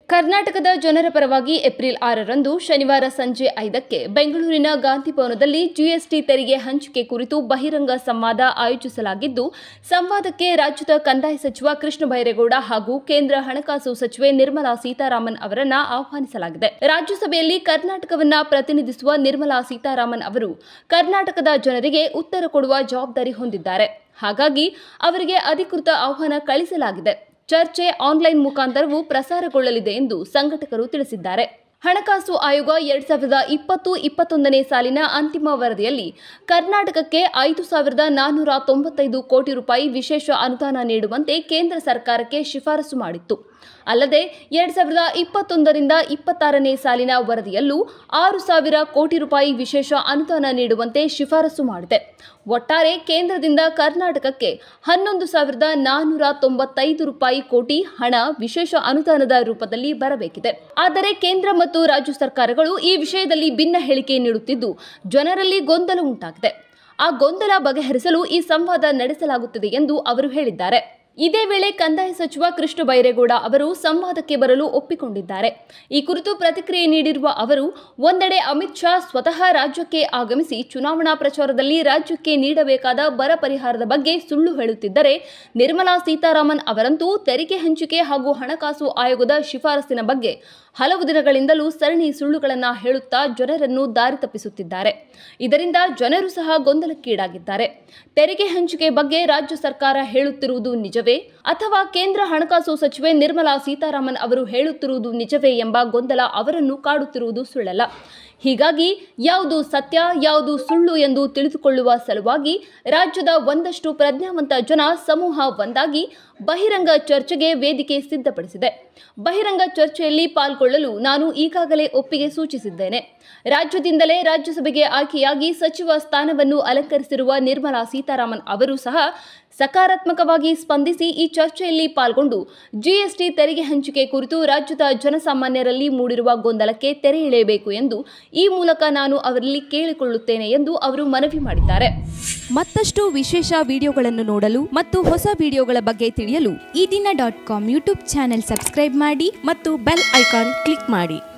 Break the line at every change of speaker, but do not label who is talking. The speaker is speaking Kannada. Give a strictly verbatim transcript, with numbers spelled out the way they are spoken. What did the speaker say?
ಕರ್ನಾಟಕದ ಜನರ ಪರವಾಗಿ ಏಪ್ರಿಲ್ ಆರರಂದು ಶನಿವಾರ ಸಂಜೆ ಐದಕ್ಕೆ ಬೆಂಗಳೂರಿನ ಗಾಂಧಿ ಭವನದಲ್ಲಿ ಜಿಎಸ್ಟಿ ತೆರಿಗೆ ಹಂಚಿಕೆ ಕುರಿತು ಬಹಿರಂಗ ಸಂವಾದ ಆಯೋಜಿಸಲಾಗಿದ್ದು, ಸಂವಾದಕ್ಕೆ ರಾಜ್ಯದ ಕಂದಾಯ ಸಚಿವ ಕೃಷ್ಣ ಬೈರೇಗೌಡ ಹಾಗೂ ಕೇಂದ್ರ ಹಣಕಾಸು ಸಚಿವೆ ನಿರ್ಮಲಾ ಸೀತಾರಾಮನ್ ಅವರನ್ನು ಆಹ್ವಾನಿಸಲಾಗಿದೆ. ರಾಜ್ಯಸಭೆಯಲ್ಲಿ ಕರ್ನಾಟಕವನ್ನ ಪ್ರತಿನಿಧಿಸುವ ನಿರ್ಮಲಾ ಸೀತಾರಾಮನ್ ಅವರು ಕರ್ನಾಟಕದ ಜನರಿಗೆ ಉತ್ತರ ಕೊಡುವ ಜವಾಬ್ದಾರಿ ಹೊಂದಿದ್ದಾರೆ. ಹಾಗಾಗಿ ಅವರಿಗೆ ಅಧಿಕೃತ ಆಹ್ವಾನ ಕಳಿಸಲಾಗಿದೆ. ಚರ್ಚೆ ಆನ್ಲೈನ್ ಮುಖಾಂತರವೂ ಪ್ರಸಾರಗೊಳ್ಳಲಿದೆ ಎಂದು ಸಂಘಟಕರು ತಿಳಿಸಿದ್ದಾರೆ. ಹಣಕಾಸು ಆಯೋಗ ಎರಡ್ ಸಾವಿರದ ಇಪ್ಪತ್ತು ಇಪ್ಪತ್ತೊಂದನೇ ಸಾಲಿನ ಅಂತಿಮ ವರದಿಯಲ್ಲಿ ಕರ್ನಾಟಕಕ್ಕೆ ಐದು ಸಾವಿರದ ನಾನ್ನೂರ ತೊಂಬತ್ತೈದು ಕೋಟಿ ರೂಪಾಯಿ ವಿಶೇಷ ಅನುದಾನ ನೀಡುವಂತೆ ಕೇಂದ್ರ ಸರ್ಕಾರಕ್ಕೆ ಶಿಫಾರಸು ಮಾಡಿತ್ತು. ಅಲ್ಲದೆ ಎರಡ್ ಸಾವಿರದ ಇಪ್ಪತ್ತೊಂದರಿಂದ ಇಪ್ಪತ್ತಾರನೇ ಸಾಲಿನ ವರದಿಯಲ್ಲೂ ಆರು ಸಾವಿರ ಕೋಟಿ ರೂಪಾಯಿ ವಿಶೇಷ ಅನುದಾನ ನೀಡುವಂತೆ ಶಿಫಾರಸು ಮಾಡಿದೆ. ಒಟ್ಟಾರೆ ಕೇಂದ್ರದಿಂದ ಕರ್ನಾಟಕಕ್ಕೆ ಹನ್ನೊಂದು ಸಾವಿರದ ನಾನ್ನೂರ ತೊಂಬತ್ತೈದು ರೂಪಾಯಿ ಕೋಟಿ ಹಣ ವಿಶೇಷ ಅನುದಾನದ ರೂಪದಲ್ಲಿ ಬರಬೇಕಿದೆ. ಆದರೆ ಕೇಂದ್ರ ಮತ್ತು ರಾಜ್ಯ ಸರ್ಕಾರಗಳು ಈ ವಿಷಯದಲ್ಲಿ ಭಿನ್ನ ಹೇಳಿಕೆ ನೀಡುತ್ತಿದ್ದು, ಜನರಲ್ಲಿ ಗೊಂದಲ ಉಂಟಾಗಿದೆ. ಆ ಗೊಂದಲ ಬಗೆಹರಿಸಲು ಈ ಸಂವಾದ ನಡೆಸಲಾಗುತ್ತದೆ ಎಂದು ಅವರು ಹೇಳಿದ್ದಾರೆ. ಇದೇ ವೇಳೆ ಕಂದಾಯ ಸಚಿವ ಕೃಷ್ಣ ಬೈರೇಗೌಡ ಅವರು ಸಂವಾದಕ್ಕೆ ಬರಲು ಒಪ್ಪಿಕೊಂಡಿದ್ದಾರೆ. ಈ ಕುರಿತು ಪ್ರತಿಕ್ರಿಯೆ ನೀಡಿರುವ ಅವರು, ಒಂದೆಡೆ ಅಮಿತ್ ಶಾ ಸ್ವತಃ ರಾಜ್ಯಕ್ಕೆ ಆಗಮಿಸಿ ಚುನಾವಣಾ ಪ್ರಚಾರದಲ್ಲಿ ರಾಜ್ಯಕ್ಕೆ ನೀಡಬೇಕಾದ ಬರ ಪರಿಹಾರದ ಬಗ್ಗೆ ಸುಳ್ಳು ಹೇಳುತ್ತಿದ್ದರೆ, ನಿರ್ಮಲಾ ಸೀತಾರಾಮನ್ ಅವರಂತೂ ತೆರಿಗೆ ಹಂಚಿಕೆ ಹಾಗೂ ಹಣಕಾಸು ಆಯೋಗದ ಶಿಫಾರಸಿನ ಬಗ್ಗೆ ಹಲವು ದಿನಗಳಿಂದಲೂ ಸರಣಿ ಸುಳ್ಳುಗಳನ್ನು ಹೇಳುತ್ತಾ ಜನರನ್ನು ದಾರಿ ತಪ್ಪಿಸುತ್ತಿದ್ದಾರೆ. ಇದರಿಂದ ಜನರು ಸಹ ಗೊಂದಲಕ್ಕೀಡಾಗಿದ್ದಾರೆ. ತೆರಿಗೆ ಹಂಚಿಕೆ ಬಗ್ಗೆ ರಾಜ್ಯ ಸರ್ಕಾರ ಹೇಳುತ್ತಿರುವುದು ನಿಜವೇ ಅಥವಾ ಕೇಂದ್ರ ಹಣಕಾಸು ಸಚಿವೆ ನಿರ್ಮಲಾ ಸೀತಾರಾಮನ್ ಅವರು ಹೇಳುತ್ತಿರುವುದು ನಿಜವೇ ಎಂಬ ಗೊಂದಲ ಅವರನ್ನು ಕಾಡುತ್ತಿರುವುದು ಸುಳ್ಳಲ್ಲ. ಹೀಗಾಗಿ ಯಾವುದು ಸತ್ಯ ಯಾವುದು ಸುಳ್ಳು ಎಂದು ತಿಳಿದುಕೊಳ್ಳುವ ಸಲುವಾಗಿ ರಾಜ್ಯದ ಒಂದಷ್ಟು ಪ್ರಜ್ಞಾವಂತ ಜನ ಸಮೂಹ ಒಂದಾಗಿ ಬಹಿರಂಗ ಚರ್ಚೆಗೆ ವೇದಿಕೆ ಸಿದ್ಧಪಡಿಸಿದೆ. ಬಹಿರಂಗ ಚರ್ಚೆಯಲ್ಲಿ ಪಾಲ್ಗೊಳ್ಳಲು ನಾನು ಈಗಾಗಲೇ ಒಪ್ಪಿಗೆ ಸೂಚಿಸಿದ್ದೇನೆ. ರಾಜ್ಯದಿಂದಲೇ ರಾಜ್ಯಸಭೆಗೆ ಆಯ್ಕೆಯಾಗಿ ಸಚಿವ ಸ್ಥಾನವನ್ನು ಅಲಂಕರಿಸಿರುವ ನಿರ್ಮಲಾ ಸೀತಾರಾಮನ್ ಅವರು ಸಹ ಸಕಾರಾತ್ಮಕವಾಗಿ ಸ್ಪಂದಿಸಿ ಈ ಚರ್ಚೆಯಲ್ಲಿ ಪಾಲ್ಗೊಂಡು ಜಿಎಸ್ಟಿ ತೆರಿಗೆ ಹಂಚಿಕೆ ಕುರಿತು ರಾಜ್ಯದ ಜನಸಾಮಾನ್ಯರಲ್ಲಿ ಮೂಡಿರುವ ಗೊಂದಲಕ್ಕೆ ತೆರೆ ಎಳೆಯಬೇಕು ಎಂದು ಈ ಮೂಲಕ ನಾನು ಅವರಲ್ಲಿ ಕೇಳಿಕೊಳ್ಳುತ್ತೇನೆ ಎಂದು ಅವರು ಮನವಿ ಮಾಡಿದ್ದಾರೆ.
ಮತ್ತಷ್ಟು ವಿಶೇಷ ವಿಡಿಯೋಗಳನ್ನು ನೋಡಲು ಮತ್ತು ಹೊಸ ವಿಡಿಯೋಗಳ ಬಗ್ಗೆ ತಿಳಿಯಲು Eedina dot com YouTube channel subscribe ಮಾಡಿ ಮತ್ತು ಬೆಲ್ ಐಕಾನ್ ಕ್ಲಿಕ್ ಮಾಡಿ.